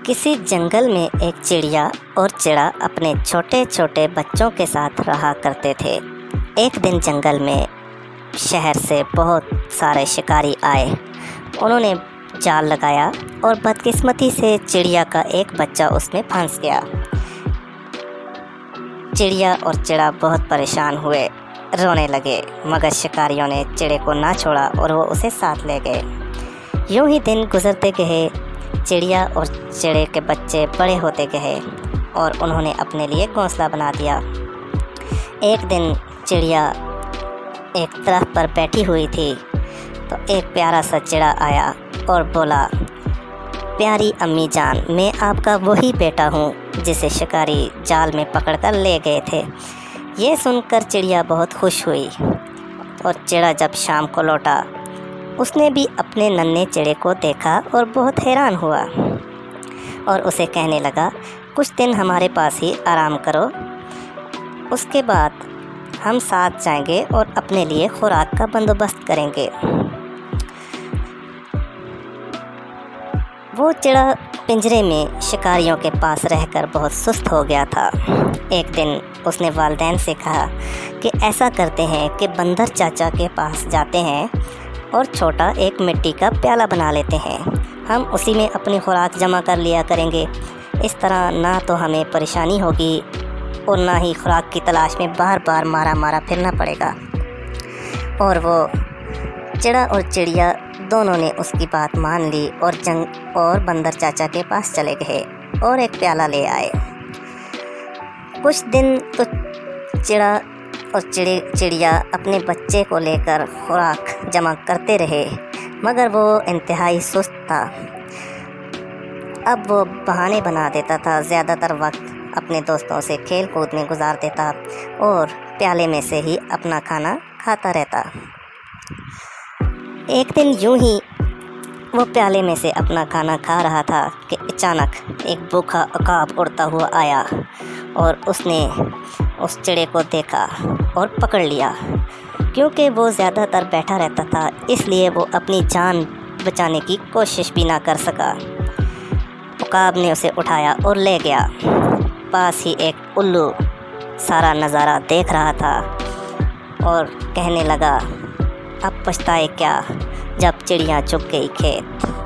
کسی جنگل میں ایک چڑیا اور چڑا اپنے چھوٹے چھوٹے بچوں کے ساتھ رہا کرتے تھے۔ ایک دن جنگل میں شہر سے بہت سارے شکاری آئے۔ انہوں نے جال لگایا اور بدقسمتی سے چڑیا کا ایک بچہ اس میں پھنس گیا۔ چڑیا اور چڑا بہت پریشان ہوئے، رونے لگے، مگر شکاریوں نے چڑے کو نہ چھوڑا اور وہ اسے ساتھ لے گئے۔ یوں ہی دن گزرتے گئے، چڑیا اور چڑے کے بچے بڑے ہوتے گئے اور انہوں نے اپنے لیے گھونسلہ بنا دیا۔ ایک دن چڑیا ایک درخت پر بیٹھی ہوئی تھی تو ایک پیارا سا چڑا آیا اور بولا، پیاری امی جان، میں آپ کا وہی بیٹا ہوں جسے شکاری جال میں پکڑ کر لے گئے تھے۔ یہ سن کر چڑیا بہت خوش ہوئی اور چڑا جب شام کو لوٹا، اس نے بھی اپنے ننھے چڑے کو دیکھا اور بہت حیران ہوا اور اسے کہنے لگا، کچھ دن ہمارے پاس ہی آرام کرو، اس کے بعد ہم ساتھ جائیں گے اور اپنے لیے خوراک کا بندوبست کریں گے۔ وہ چڑا پنجرے میں شکاریوں کے پاس رہ کر بہت سست ہو گیا تھا۔ ایک دن اس نے والدین سے کہا کہ ایسا کرتے ہیں کہ بندر چاچا کے پاس جاتے ہیں اور چھوٹا ایک مٹی کا پیالہ بنا لیتے ہیں، ہم اسی میں اپنی خوراک جمع کر لیا کریں گے۔ اس طرح نہ تو ہمیں پریشانی ہوگی اور نہ ہی خوراک کی تلاش میں بار بار مارا پھرنا پڑے گا۔ اور وہ چڑا اور چڑیا دونوں نے اس کی بات مان لی اور بندر چاچا کے پاس چلے گئے اور ایک پیالہ لے آئے۔ کچھ دن تو چڑا اور چڑیا اپنے بچے کو لے کر خوراک جمع کرتے رہے، مگر وہ انتہائی سست تھا۔ اب وہ بہانے بنا دیتا تھا، زیادہ تر وقت اپنے دوستوں سے کھیل کود میں گزار دیتا اور پیالے میں سے ہی اپنا کھانا کھاتا رہتا۔ ایک دن یوں ہی وہ پیالے میں سے اپنا کھانا کھا رہا تھا کہ اچانک ایک بھوکا عقاب اڑتا ہوا آیا اور اس نے اس چڑے کو دیکھا اور پکڑ لیا۔ کیونکہ وہ زیادہ تر بیٹھا رہتا تھا، اس لیے وہ اپنی جان بچانے کی کوشش بھی نہ کر سکا۔ عقاب نے اسے اٹھایا اور لے گیا۔ پاس ہی ایک الو سارا نظارہ دیکھ رہا تھا اور کہنے لگا، اب پچھتائے کیا جب چڑیا چگ گئی کھیت۔